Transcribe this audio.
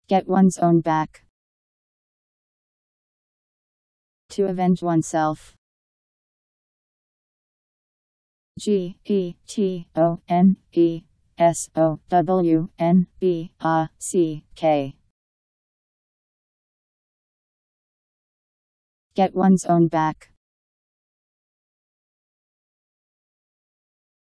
Get one's own back. To avenge oneself. GETONESOWNBACK. Get one's own back.